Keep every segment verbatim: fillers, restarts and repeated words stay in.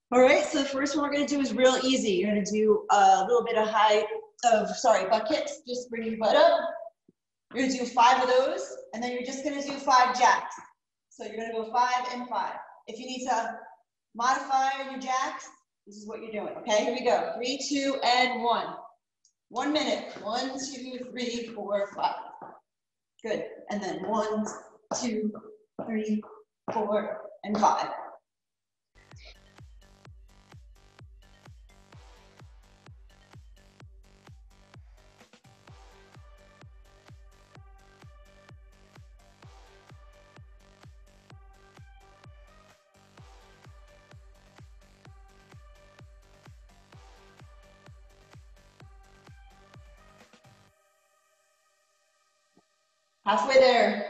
All right, so the first one we're gonna do is real easy. You're gonna do a little bit of high, of, sorry, buckets. Just bring your butt up. You're gonna do five of those, and then you're just gonna do five jacks. So you're gonna go five and five. If you need to modify your jacks, this is what you're doing, okay? Here we go, three, two, and one. One minute, one, two, three, four, five. Good, and then one, two, three, four, and five. Halfway there.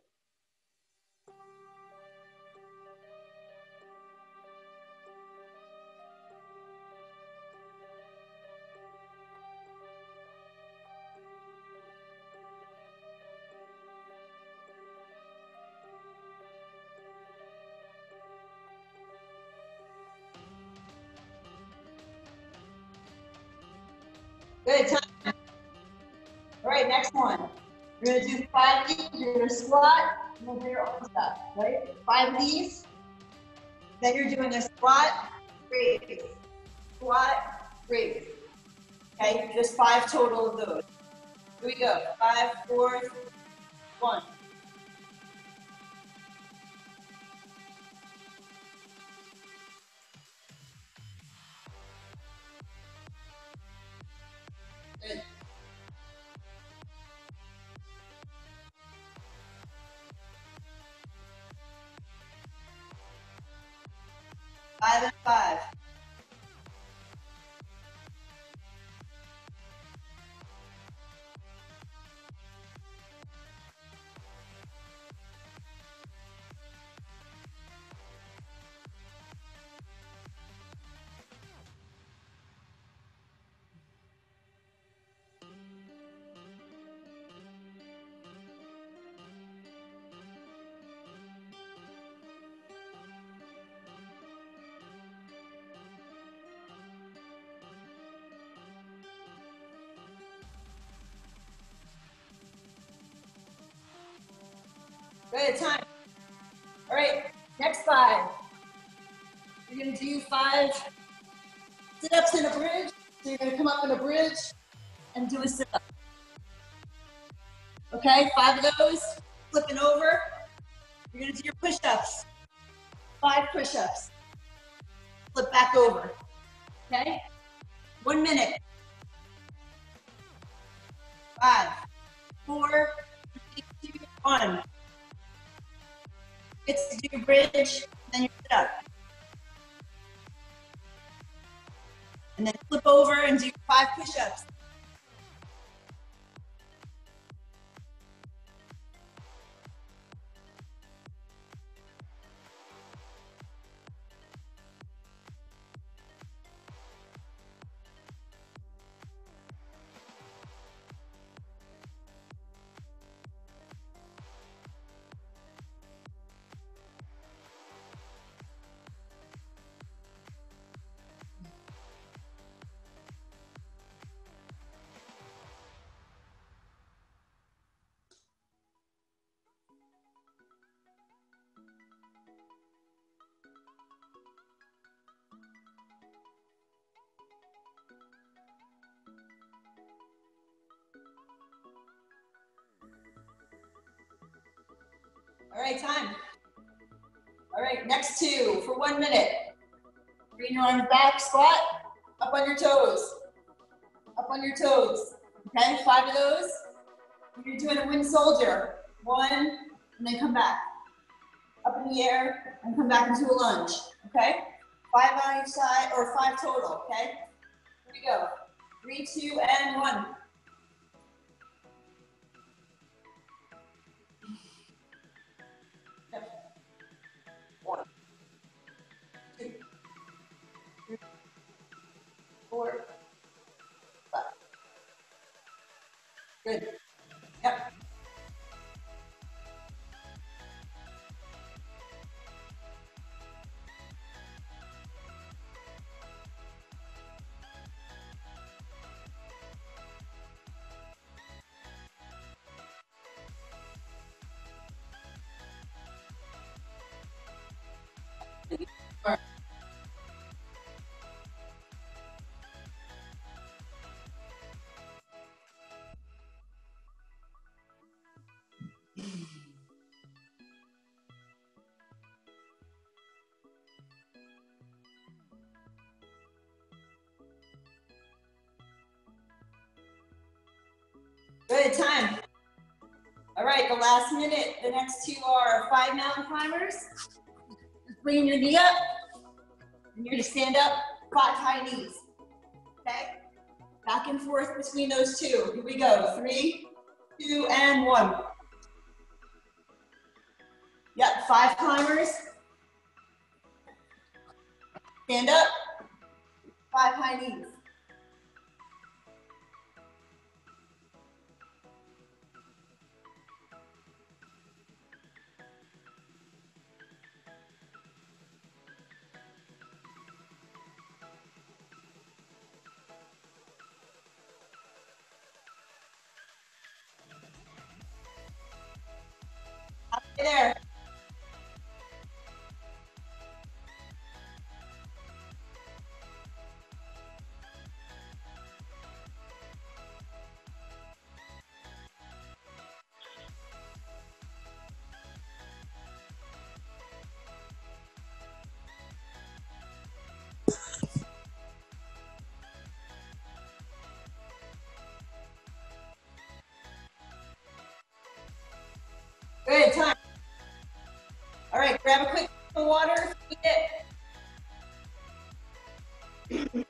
Good, time. All right, next one. You're gonna do five of these, you're gonna squat, and then bring your arms up, right? Five of these. Then you're doing a squat, raise, squat, raise. Okay, just five total of those. Here we go, five, four, one. Good. Five and five. Good, time. All right, next five. You're gonna do five sit-ups in a bridge. So you're gonna come up in a bridge and do a sit-up. Okay, five of those, flipping over. You're gonna do your push-ups. Five push-ups. Flip back over, okay? One minute. Five, four, three, two, one. Get to do your bridge, then you sit up. And then flip over and do five push-ups. All right, time. All right, next two for one minute. Bring your arms back, squat, up on your toes. Up on your toes. Okay, five of those. You're doing a wind soldier. One, and then come back. Up in the air, and come back into a lunge. Okay? Five on each side, or five total, okay? Here we go. Three, two, and one. One, two, three, four, five. Good. Yep. Good, time. All right, the last minute. The next two are five mountain climbers. Just bringing your knee up, and you're gonna stand up, five high knees, okay? Back and forth between those two. Here we go, three, two, and one. Yep, five climbers. Stand up, five high knees. Stay there. Good, time. All right, grab a quick sip of water, feed it.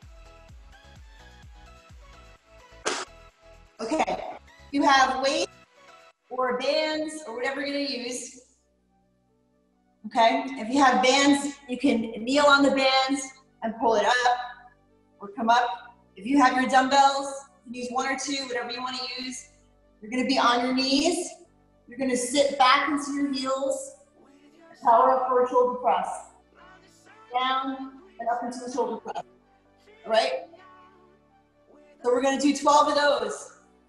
Okay, you have weights or bands or whatever you're gonna use. Okay, if you have bands, you can kneel on the bands and pull it up or come up. If you have your dumbbells, you can use one or two, whatever you wanna use. You're gonna be on your knees. You're gonna sit back into your heels, power up for a shoulder press. Down and up into a shoulder press, all right? So we're gonna do twelve of those.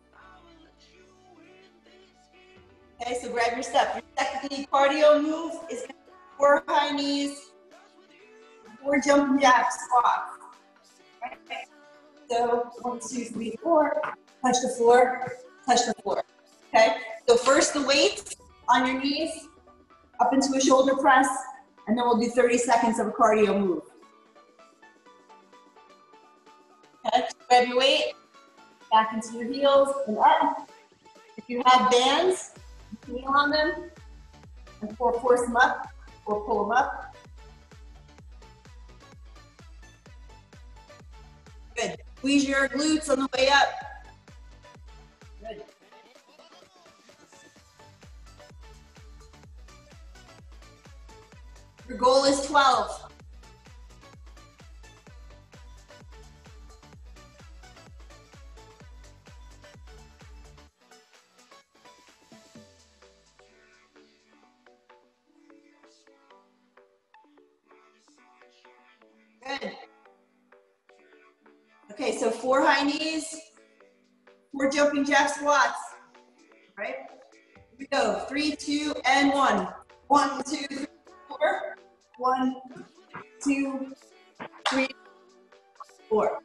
Okay, so grab your step. Your second cardio move is gonna be four high knees, four jumping jack squats. Right? So one, two, three, four, touch the floor, touch the floor. Okay, so first the weights on your knees, up into a shoulder press, and then we'll do thirty seconds of a cardio move. Okay, grab your weight, back into your heels and up. If you have bands, you can kneel on them and or force them up or pull them up. Good. Squeeze your glutes on the way up. Good. Your goal is twelve. Good. Okay, so four high knees, four jumping jack squats, right? Here we go, three, two, and one. One, two, three, four. One, two, three, four.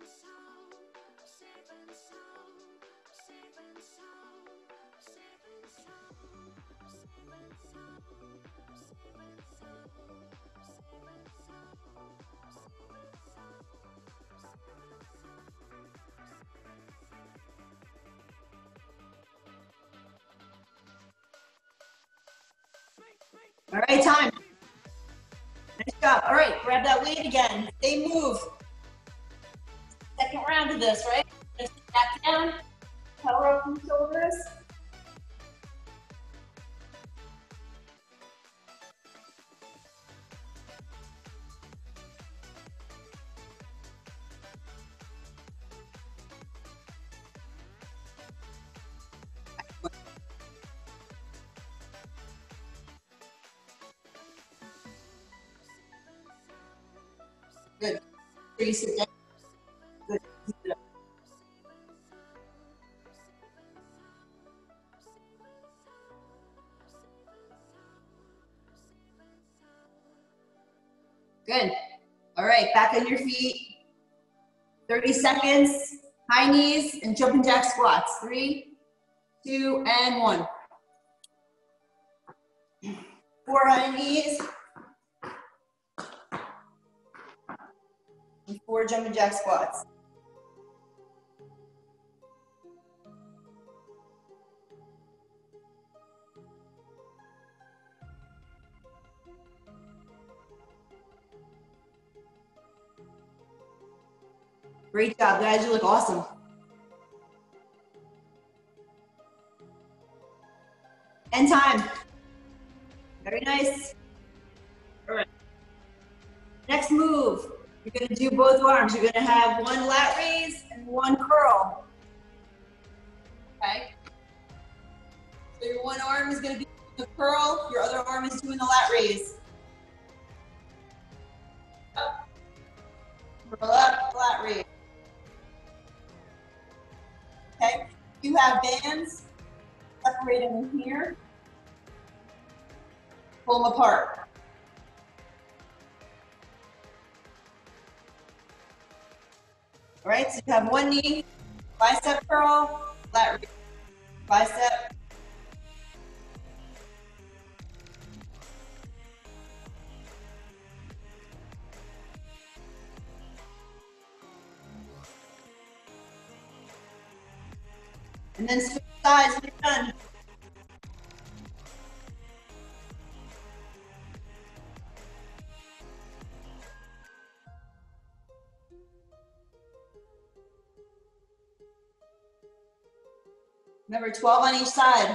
All right, time. Nice job. All right, grab that weight again. Same move. Second round of this, right? Just back down, power up from the shoulders. Good. So you sit down. Good. Good. All right, back on your feet. thirty seconds, high knees and jumping jack squats. Three, two, and one. Four high knees. And four jumping jack squats. Great job, guys. You look awesome. End time. Very nice. All right. Next move. You're going to do both arms. You're going to have one lat raise and one curl. Okay. So your one arm is going to be the curl. Your other arm is doing the lat raise. Up. Curl up, lat raise. Okay. You have bands. Separate them in here. Pull them apart. All right, so you have one knee, bicep curl, lat raise, bicep. And then switch sides when you're done. Remember, twelve on each side.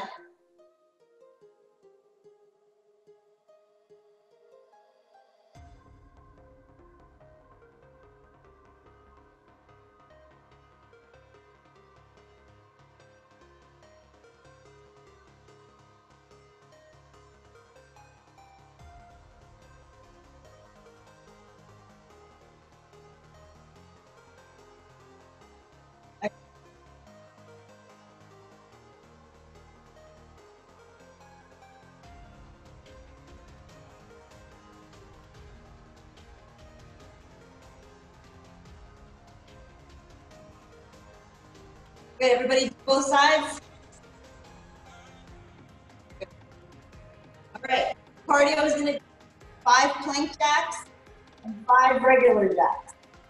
Good, everybody do both sides? Good. All right, cardio is gonna do five plank jacks and five regular jacks.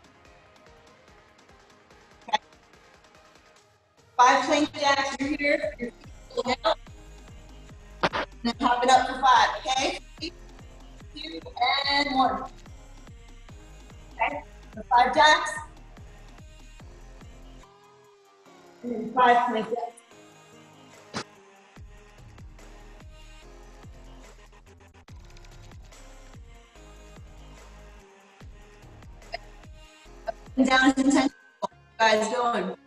Okay. Five plank jacks, you're here, your feet pulling out, and then hopping up for five, okay? Three, two, and one. Okay, so five jacks. And then five plank jacks. Up and down is intentional. Guys, going.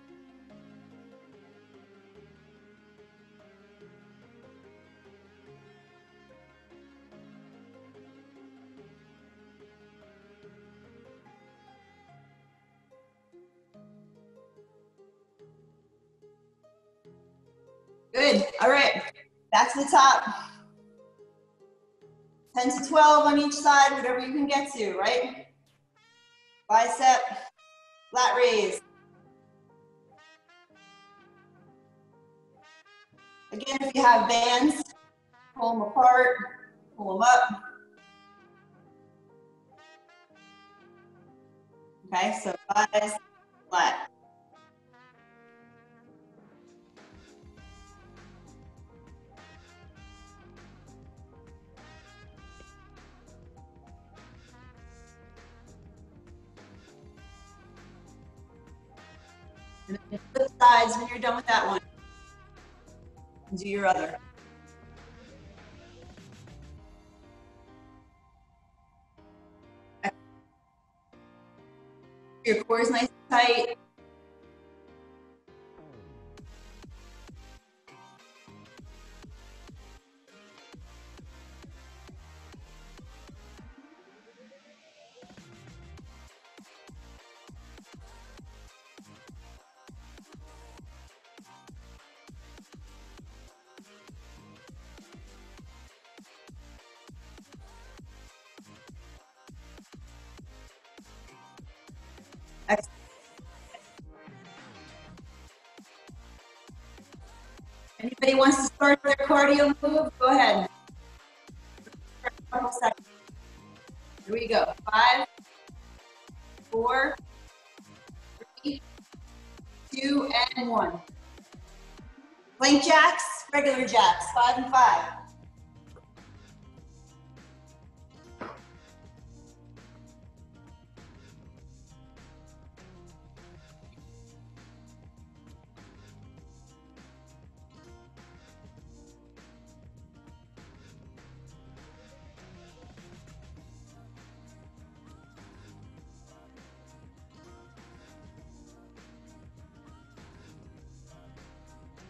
Good, all right, back to the top. ten to twelve on each side, whatever you can get to, right? Bicep, lat raise. Again, if you have bands, pull them apart, pull them up. Okay, so biceps, lat. And then flip sides when you're done with that one. And do your other. Your core is nice and tight. Excellent. Anybody wants to start their cardio move? Go ahead. Here we go. Five, four, three, two, and one. Plank jacks, regular jacks, five and five.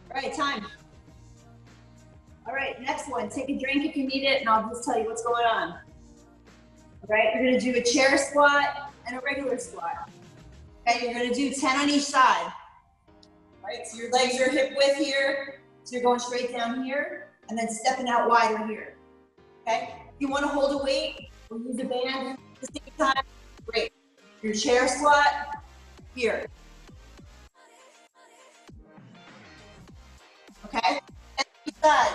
All right, time. All right, next one. Take a drink if you need it, and I'll just tell you what's going on. All right, you're gonna do a chair squat and a regular squat. Okay, you're gonna do ten on each side. All right, so your legs are hip width here, so you're going straight down here, and then stepping out wider here. Okay, if you wanna hold a weight or use a band at the same time, great. Your chair squat, here. Okay, and each side.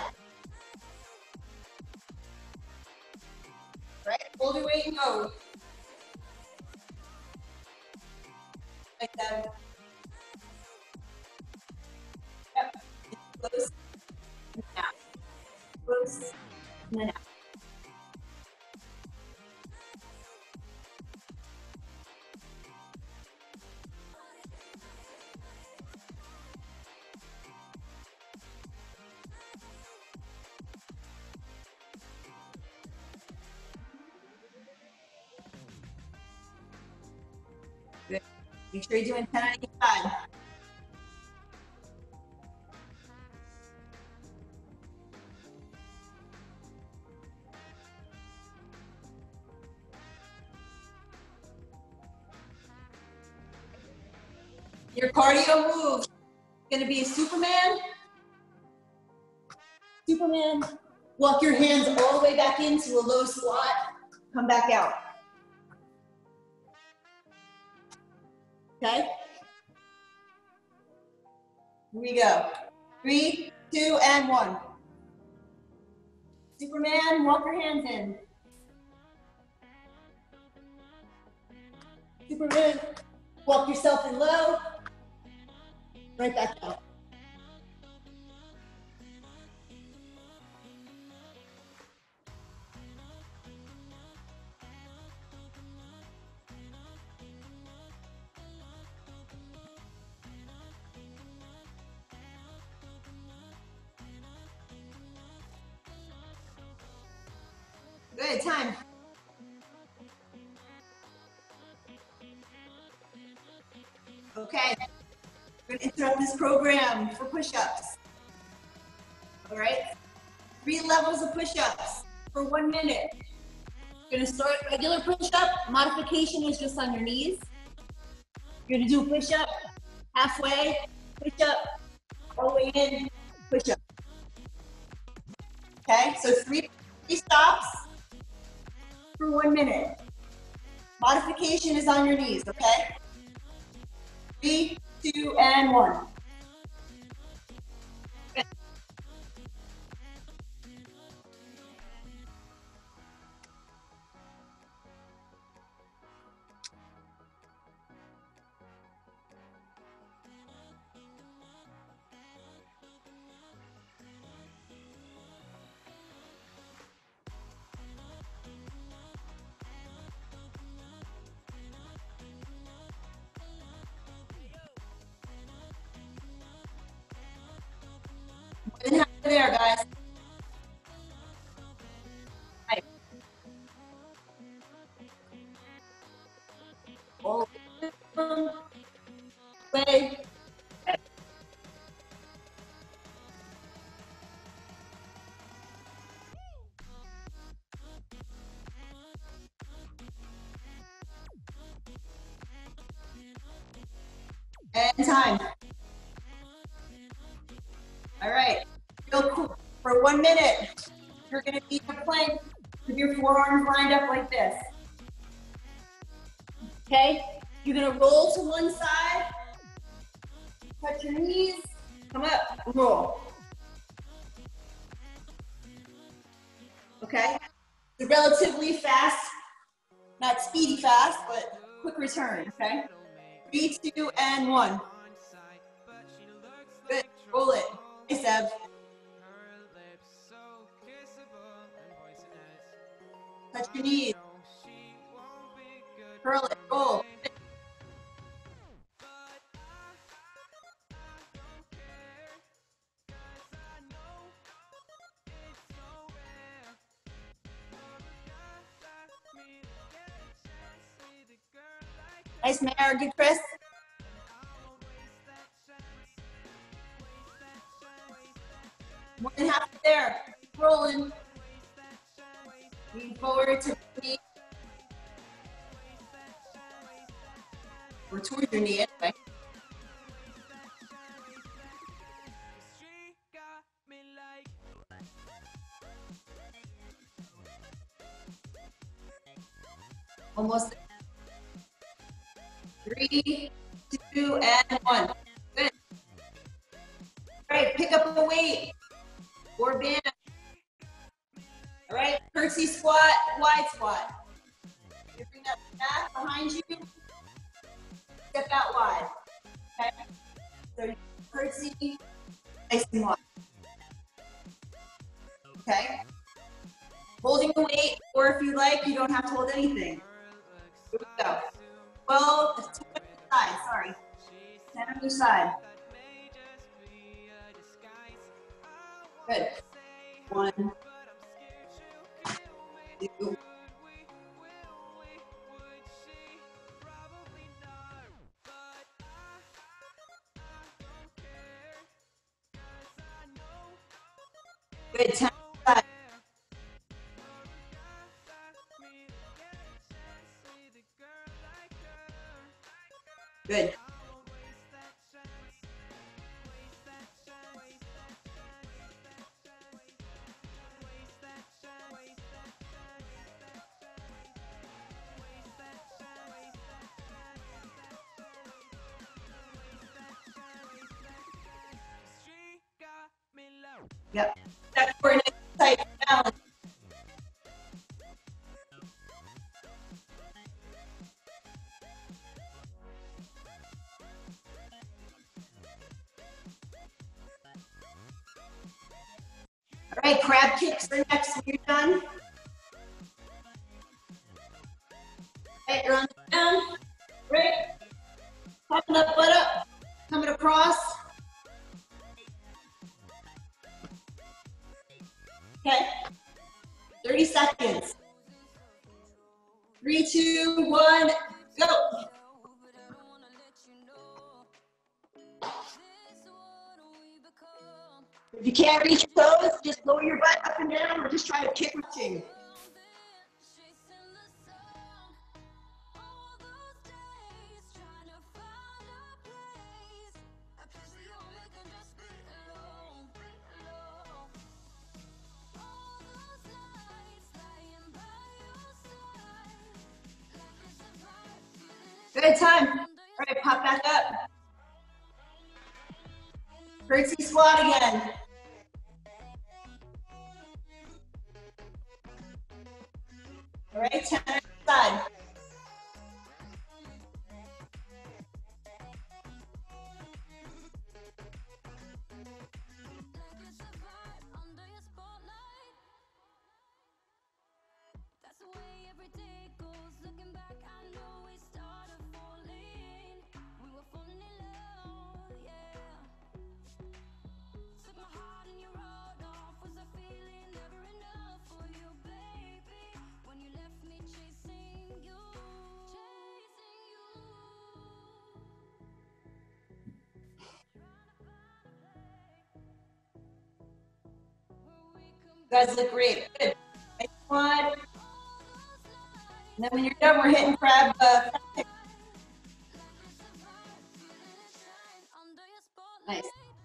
Right, hold your weight and go. Like that. Yep, close, and out. Close, and then out. Good. Make sure you're doing ten on each side. Your cardio move is gonna be a Superman. Superman. Walk your hands all the way back into a low squat. Come back out. Okay? Here we go. Three, two, and one. Superman, walk your hands in. Superman, walk yourself in low. Right back out. Good, time. Okay, we're gonna interrupt this program for push-ups. All right, three levels of push-ups for one minute. You're gonna start regular push-up. Modification is just on your knees. You're gonna do a push-up, halfway, push-up, all the way in, push-up. Okay, so three, three stops for one minute. Modification is on your knees, okay? Three, two, and one. Good. More than halfway there, guys. Right. All the way. And time. All right, real cool. For one minute, you're gonna be in a plank with your forearms lined up like this. Okay, you're gonna roll to one side, touch your knees, come up, roll. Okay, it's relatively fast, not speedy fast, but quick return, okay? Three, two, and one. Good, roll it. Hey, Seb. Touch your knees. Curl it, roll. Nice, Mary. Good, Chris. More than half there. Keep rolling. Lean forward to the knee. Or towards your knee anyway. Almost there. Three, two, and one. Good. All right, pick up a weight or band. All right, curtsy squat, wide squat. You bring that back behind you. Step out wide. Okay. So curtsy, nice and wide. Okay. Holding the weight, or if you like, you don't have to hold anything. Here we go. twelve, ten on each side, sorry. ten on each side. Good. One, two. Good, ten on each side. Good. Yep. That's for a nice tight balance. All right, crab kicks are next when you're done. All right, you're on the ground. Right. Popping up, butt up. Coming across. Okay. thirty seconds. Three, two, one, go. If you can't reach your toes, just lower your butt up and down or just try to kick reaching. Good time. All right, pop back up. Curtsy squat again. All right, ten on each side. You guys look great. Good. Nice one. And then when you're done, we're hitting crab. Uh, nice.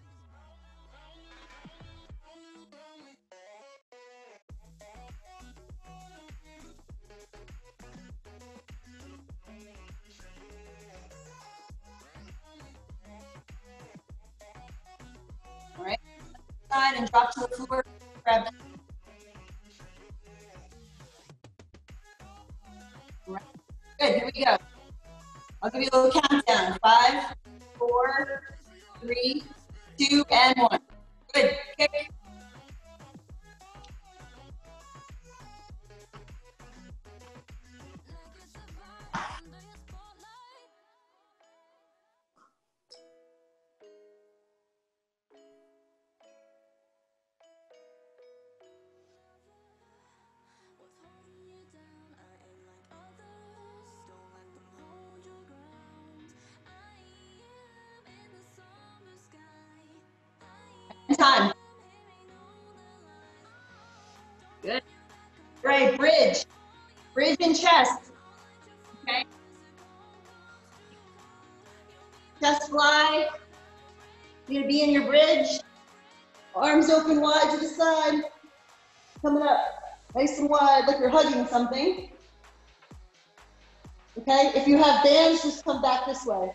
All right. Side and drop to the floor. Grab that. Right. Good, here we go. I'll give you a little countdown. Five, four, three, two, and one. Good. Kick. Time. right, bridge. Bridge and chest. Okay. Chest fly. You're gonna be in your bridge. Arms open wide to the side. Coming up nice and wide, like you're hugging something. Okay, if you have bands, just come back this way.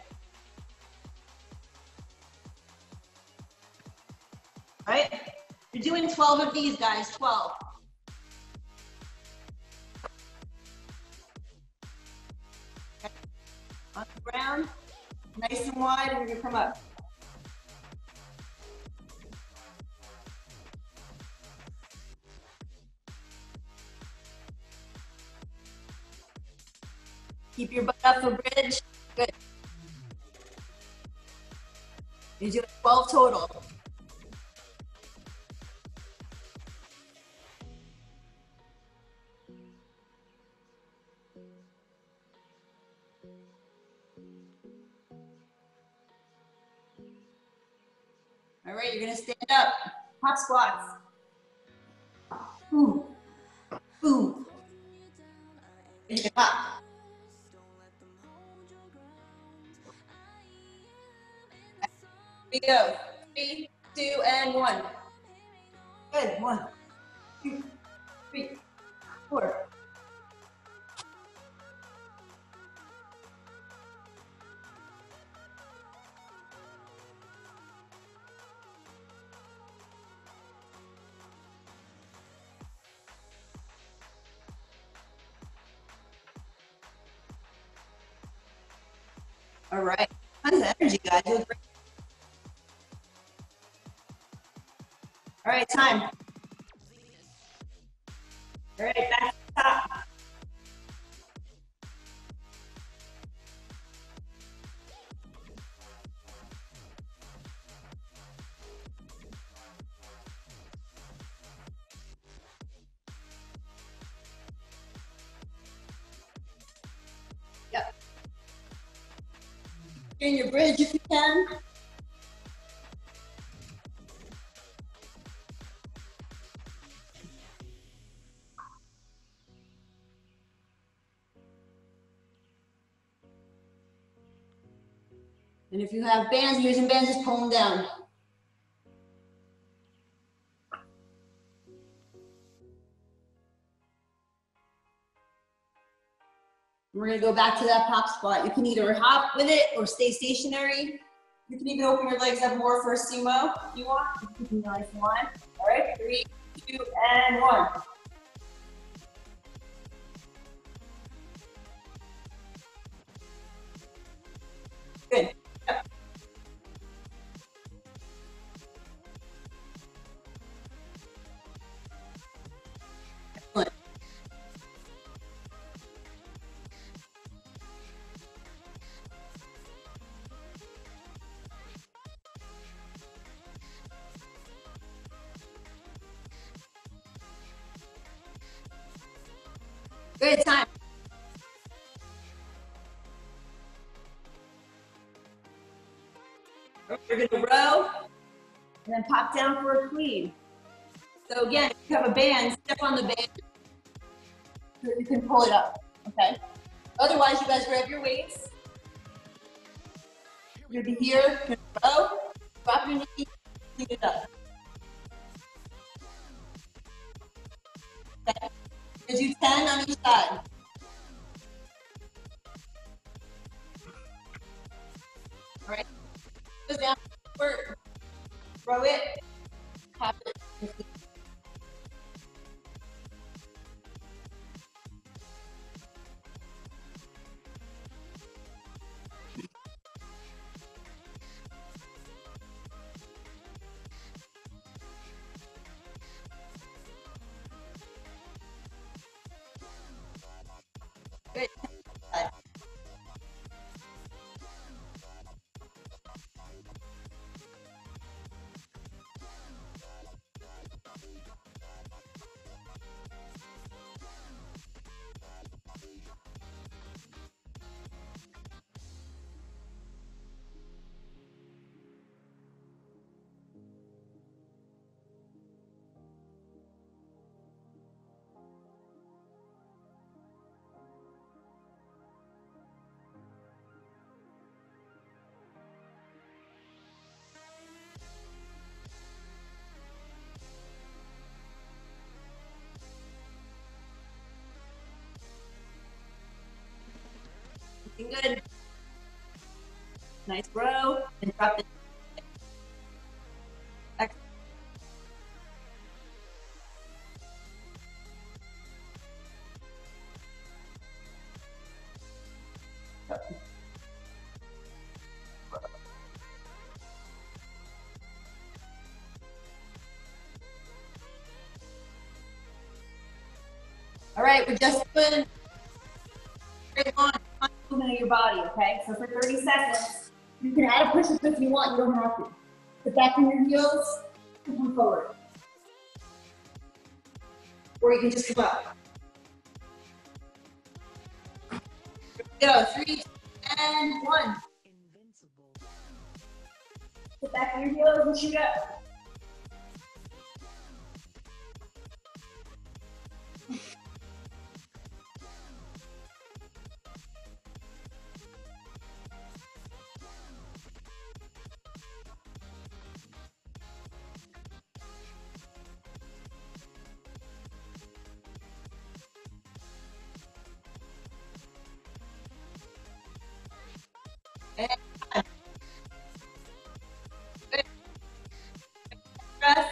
All right, you're doing twelve of these, guys, twelve. Okay. On the ground, nice and wide, and you're gonna come up. Keep your butt up for bridge. Good. You're doing twelve total. All right, you're gonna stand up. Hop squats. Boom. Boom. And you hop. Here we go. Three, two, and one. Good. One, two, three, four. All right. Tons of energy, guys. You're great. All right, time. All right, back to the top. Yep. In your bridge if you can. And if you have bands, using bands, just pull them down. We're gonna go back to that pop spot. You can either hop with it or stay stationary. You can even open your legs up more for a sumo if you want. Just keep them nice and wide. All right, three, two, and one. Good. Yep. Excellent. Good time. You're gonna row and then pop down for a clean. So again, if you have a band, step on the band so that you can pull it up, okay? Otherwise, you guys grab your weights. You're gonna be here, you're gonna row, drop your knee, clean it up. Okay, you're gonna do ten on each side. All right, goes down, forward, row it, tap it, and clean. Good. Looking good. Nice row, and drop it. Excellent. All right, we're just doing straight line movement of your body, okay? So for thirty seconds, you can add a push-up if you want, you don't have to. Sit back on your heels, and come forward. Or you can just come up. Here we go, three, and one. Sit back on your heels and shoot up. And good. Press.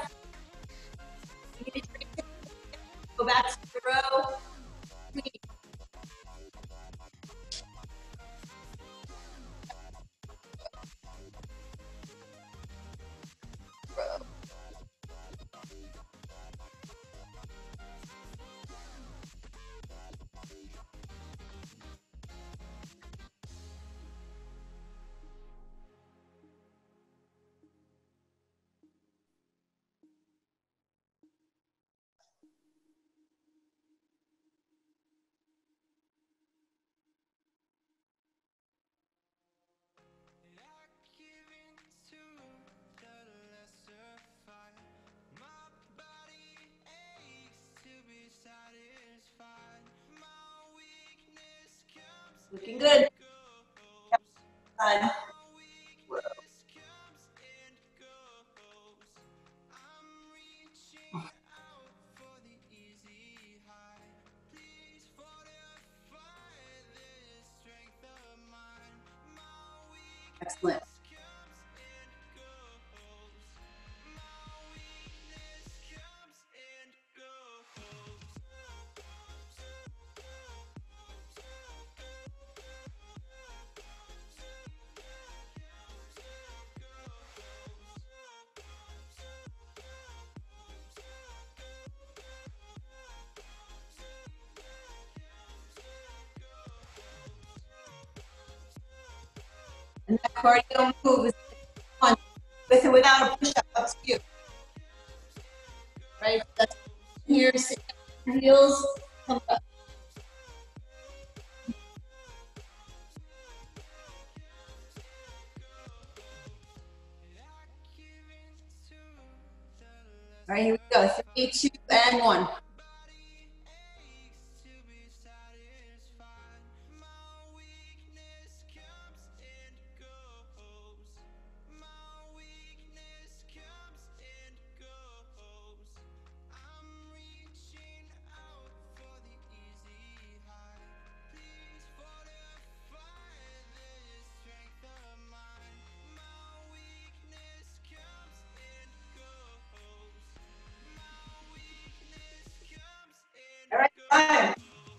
Go back to the row. Three. Row. Looking good. Yep. Done. Row. Excellent. And that cardio move is fun, with or without a push-up, up to you. Right? That's here, sit on your heels, come up. All right, here we go. Three, two, and one. All right, time.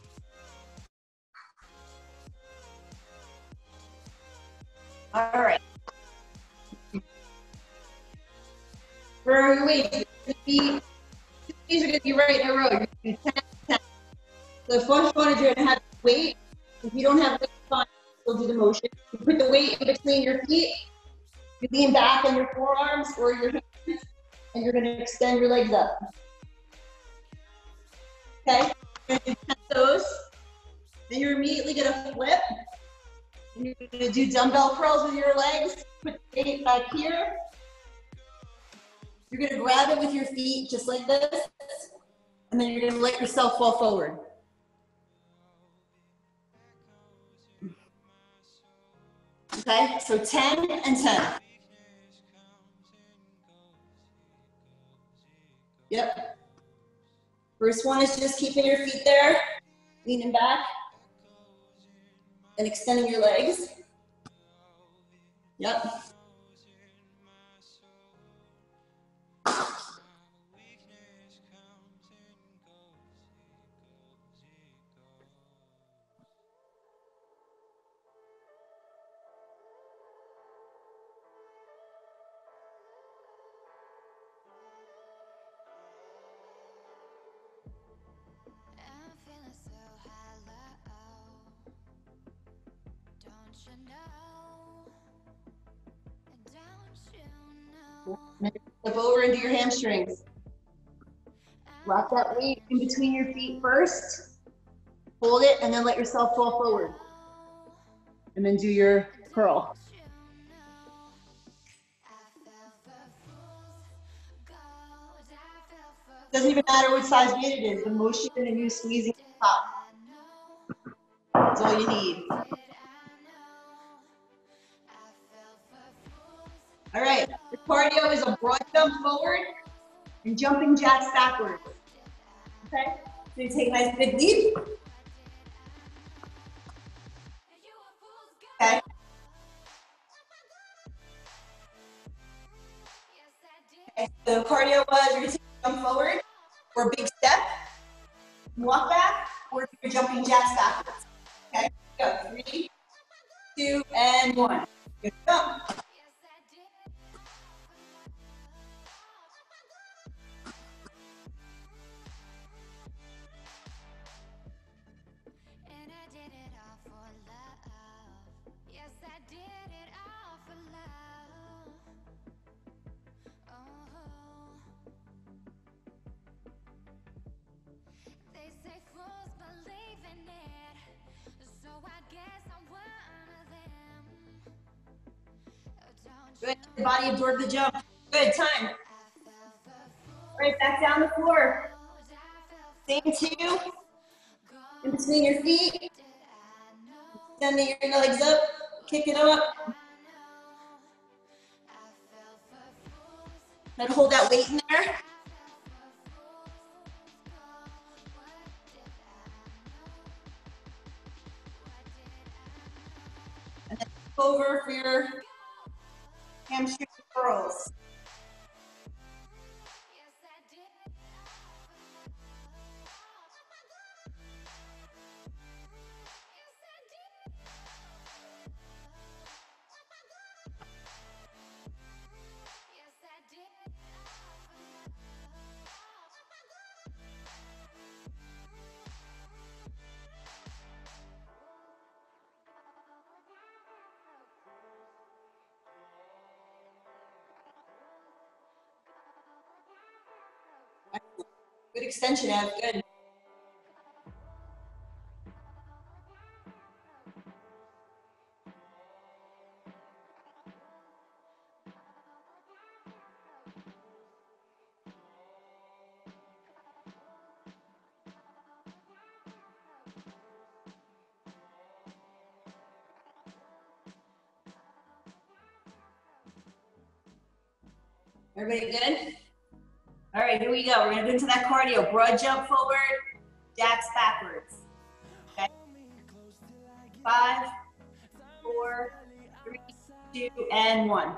All right. For your weights, these are going to be right in a row. You're going to do ten, ten. So the first one is you're going to have weight. If you don't have weight on, you'll do the motion. You put the weight in between your feet. You lean back on your forearms or your hands, and you're going to extend your legs up. Okay? You're going to do ten of those. Then you're immediately going to flip. And you're going to do dumbbell curls with your legs. Put the weight back here. You're going to grab it with your feet just like this. And then you're going to let yourself fall forward. Okay, so ten and ten. Yep. First one is just keeping your feet there, leaning back. Then extending your legs. Yep. Flip over into your hamstrings. Lock that weight in between your feet first. Hold it and then let yourself fall forward. And then do your curl. Doesn't even matter which size weight it is, the motion and you squeezing the top. That's all you need. All right, the cardio is a broad jump forward and jumping jacks backwards. Okay, so you take a nice big leap. Okay. Okay, so cardio was you're going to jump forward or big step, walk back, or you're jumping jacks backwards. Okay, go three, two, and one. Good jump. Good, your body absorbed the jump. Good, time. All right, back down the floor. Same two, in between your feet. Extending your legs up, kick it up. Then hold that weight in there. And then over for your hamstring curls. Good extension, Ev, good. Everybody good? All right, here we go. We're gonna go into that cardio. Broad jump forward, jacks backwards. Okay. Five, four, three, two, and one.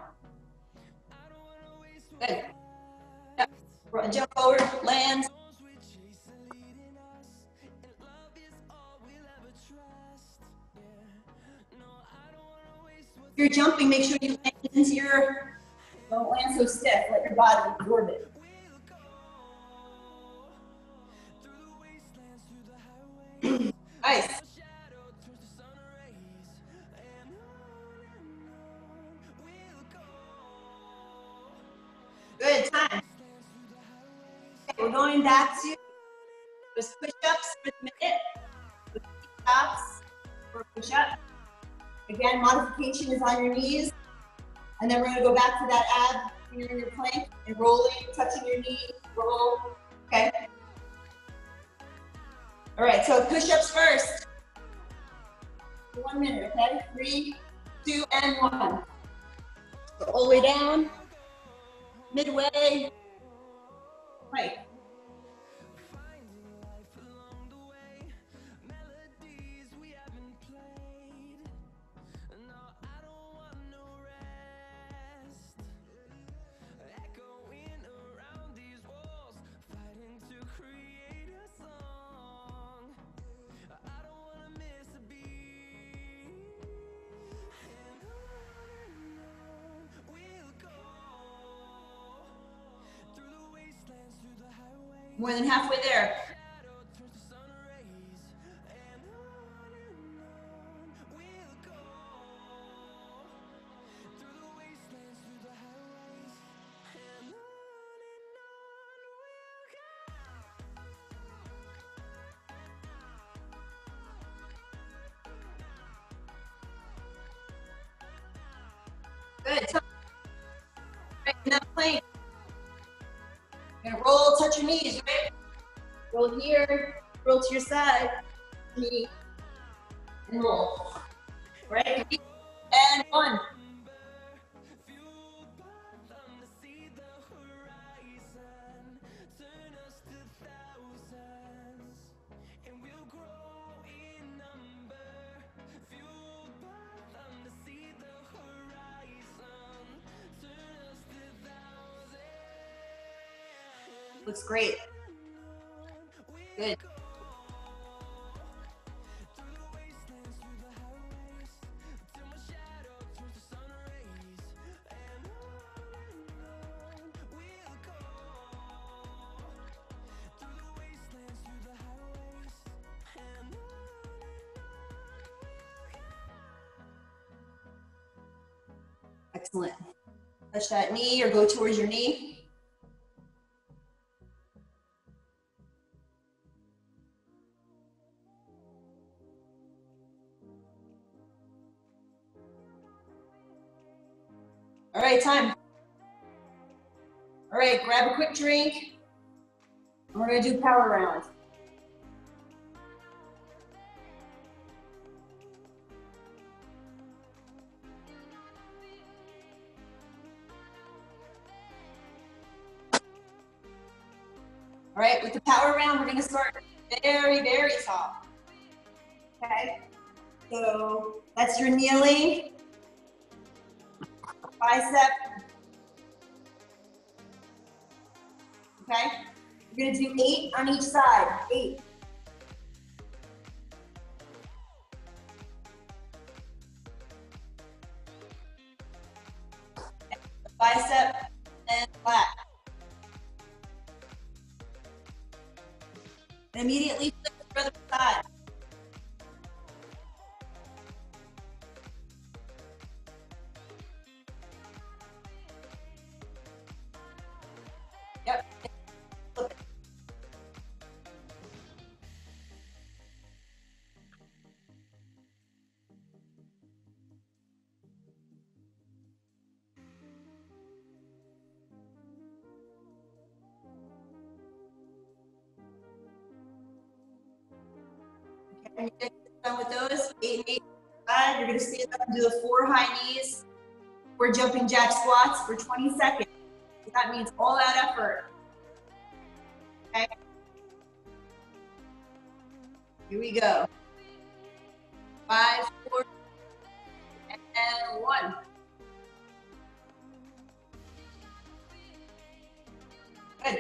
Good. Yep. Broad jump forward, land. If you're jumping, make sure you land into your, don't land so stiff, let your body absorb it. Nice. Good, time. Okay, we're going back to just push-ups for a minute. Stops for push-up. Again, modification is on your knees. And then we're gonna go back to that ab, you're in your plank, and rolling, touching your knee, roll, okay? All right, so push-ups first. One minute, okay? Three, two, and one. So all the way down, midway, right. More than halfway there. Good. Right in that plank. You're gonna roll, touch your knees, right? Roll here, roll to your side, knee, and roll. Right? And one. Looks great. Good. Excellent. Touch that knee or go towards your knee. All right, time. All right, grab a quick drink. And we're gonna do power round. All right, with the power round, we're gonna start very, very top. Okay, so that's your kneeling. Bicep. Okay, we're gonna do eight on each side, eight. Bicep and flat. And immediately flip to the other side. Yep. Flip it. Okay, when you get done with those, eight and eight side, you're gonna stand up and do the four high knees. We're jumping jack squats for twenty seconds. That means all out effort. Okay. Here we go. Five, four, and one. Good.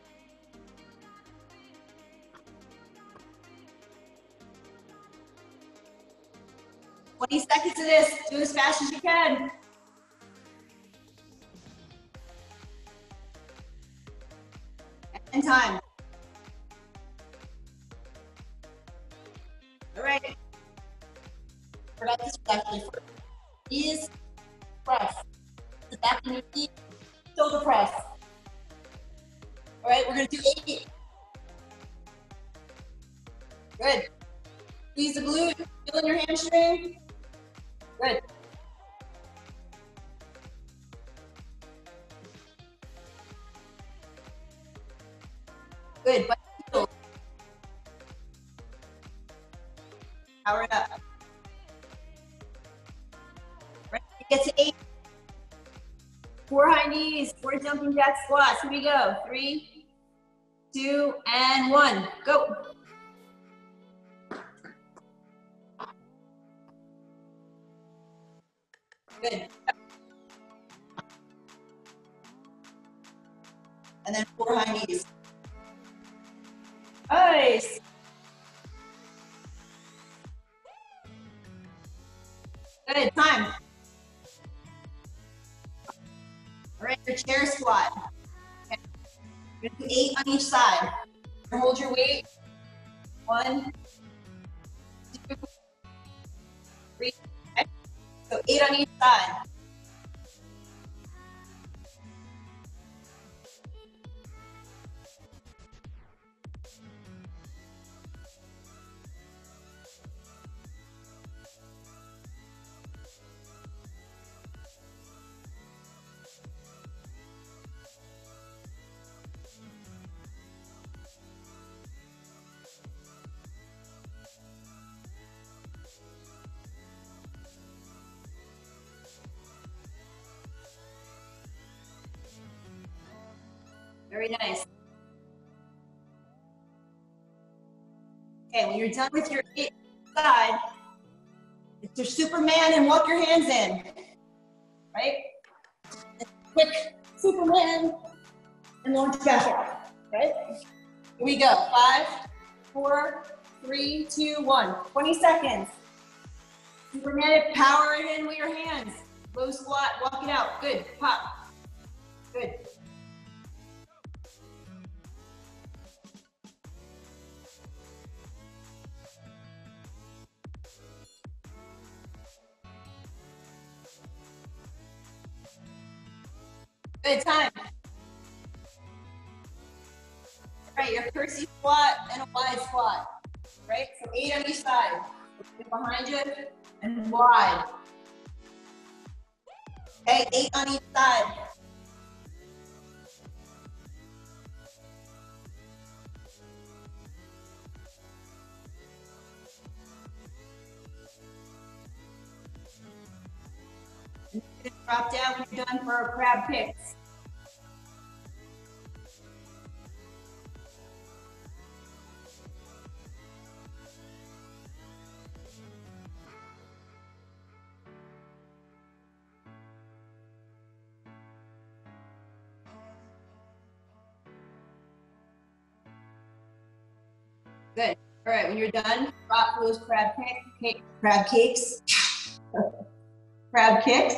twenty seconds of this. Do as fast as you can. And time. All right. Forgot this was actually first. Knees, press. The back of your feet, shoulder press. All right, we're gonna do eight. Good. Squeeze the glute, feel in your hamstring. Good. Good. Power it up. Right, get to eight. Four high knees, four jumping jack squats. Here we go. Three, two, and one. Go. Good. And then four high knees. Nice. Good, time. All right, your chair squat. Okay. You're gonna do eight on each side. Hold your weight. One, two, three. Okay. So eight on each side. Very nice. Okay, when you're done with your eight side, it's your Superman and walk your hands in, right? Quick Superman and launch back out, right? Here we go, five, four, three, two, one. twenty seconds. Superman, power it in with your hands. Low squat, walk it out, good, pop, good. Good time. All right, your Percy squat and a wide squat, right? So eight on each side. Behind you and wide. Okay, eight on each side. And you're gonna drop down when you're done for our crab kicks. Good. All right, when you're done, drop those crab kick, cake, crab cakes, crab kicks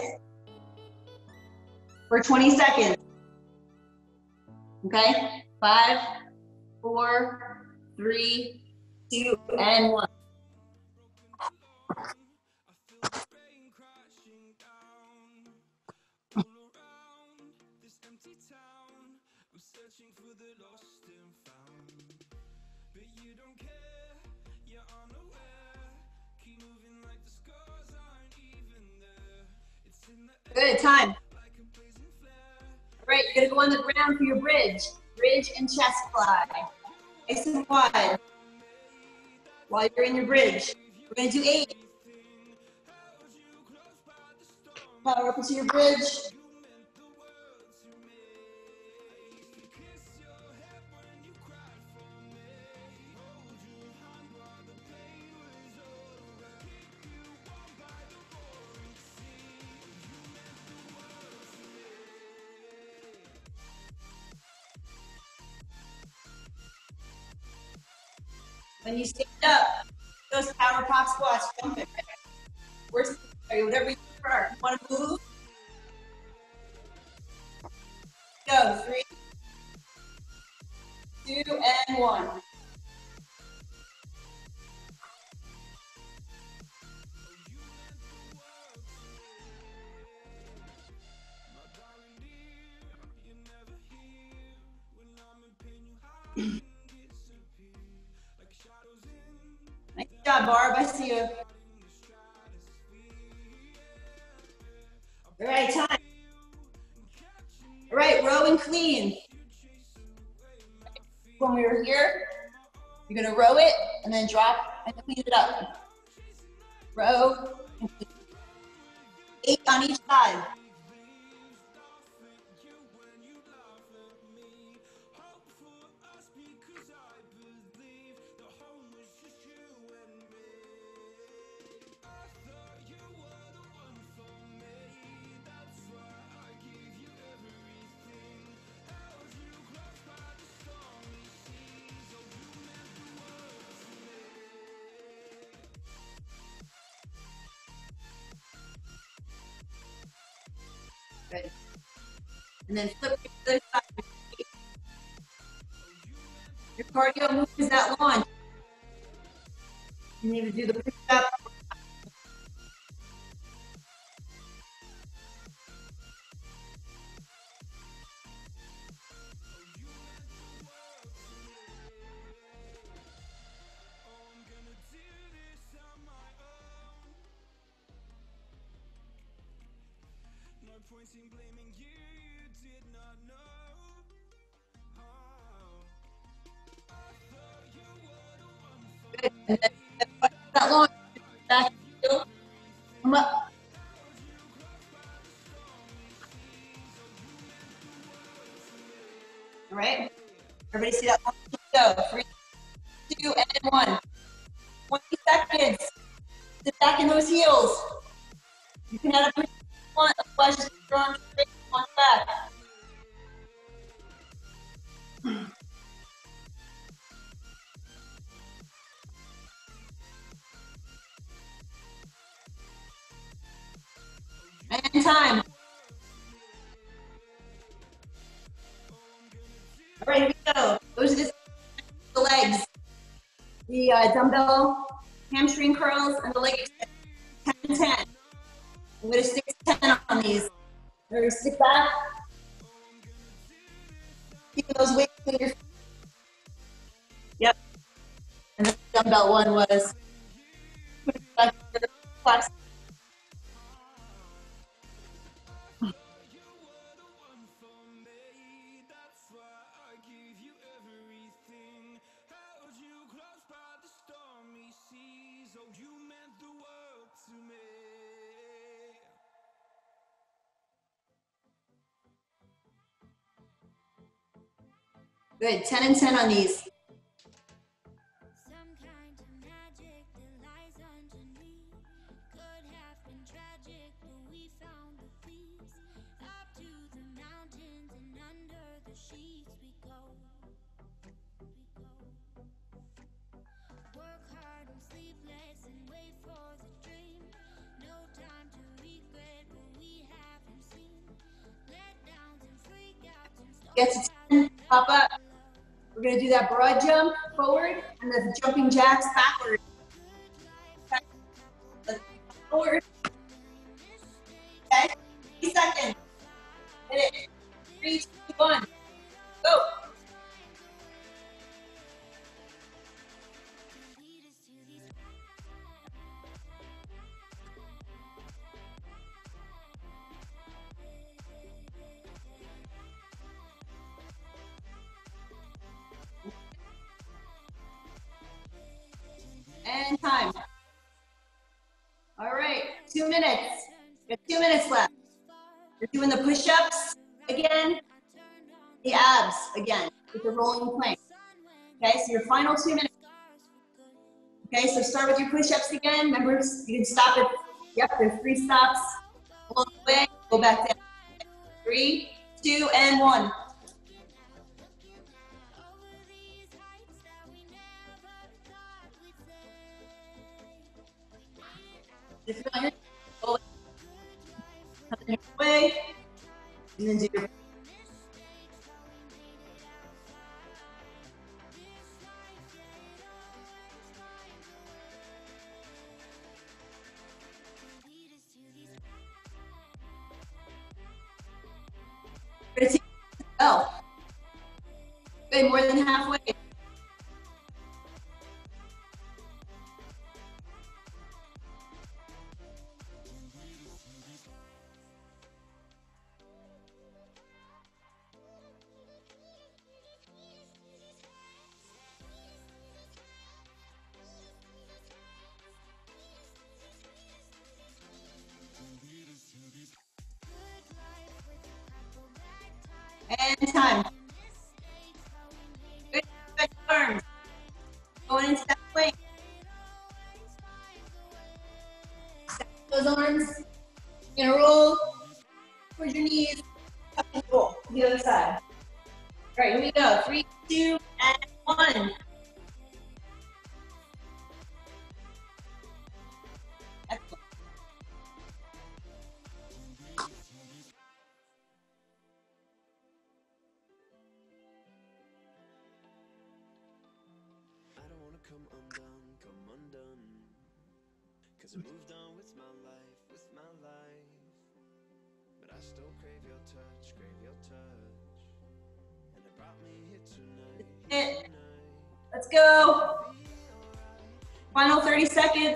for twenty seconds. Okay, five, four, three, two, and one. Good, time. All right, you're gonna go on the ground for your bridge. Bridge and chest fly. Nice and wide. While you're in your bridge. We're gonna do eight. Power up into your bridge. When you stand up, those power pop squats, jump it. Worst, whatever you prefer. You want to move? Go, three, two, and one. Nice job, Barb. I see you. All right, time. All right, row and clean. When we were here, you're gonna row it and then drop and clean it up. Row and clean. Eight on each side. Good. And then flip to the other side. Your cardio move is that launch. You need to do the push-up. Good. And then that launch. Back. Come up. All right. Everybody see that launch? Go. Three, two, and one. twenty seconds. Sit back in those heels. You can add a push if you want, otherwise just put your arms straight and launch back. And time. All right, here we go. Those are just the legs. The uh, dumbbell hamstring curls and the leg extension. ten and ten. I'm going to stick to ten on these. We're going to stick back. Keeping those weights in your feet. Yep. And the dumbbell one was put it back to the flex. Good, ten and ten on these. Get to ten, pop up. We're going to do that broad jump forward and the jumping jacks backward. Forward. Okay, three seconds. Hit it. Three, two, one. Go. And time. All right, two minutes. We have two minutes left. You're doing the push-ups again, the abs again with the rolling plank. Okay, so your final two minutes. Okay, so start with your push-ups again. Remember, you can stop it. Yep, there's three stops along the way. Go back down. Three, two, and one. If you're on your go your way, and then do your oh. Good, more than halfway. And time. Good, good arms. Going into that plank. Stack those arms. You're gonna roll towards your knees. Up and roll to the other side. All right, here we go. Three, two, and one. Excellent. come undone, come undone. Cause I moved on with my life, with my life. But I still crave your touch, crave your touch. And it brought me here tonight, here It. tonight. Let's go. Final thirty seconds.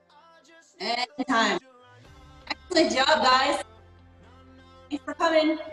And time. Excellent job, guys. Thanks for coming.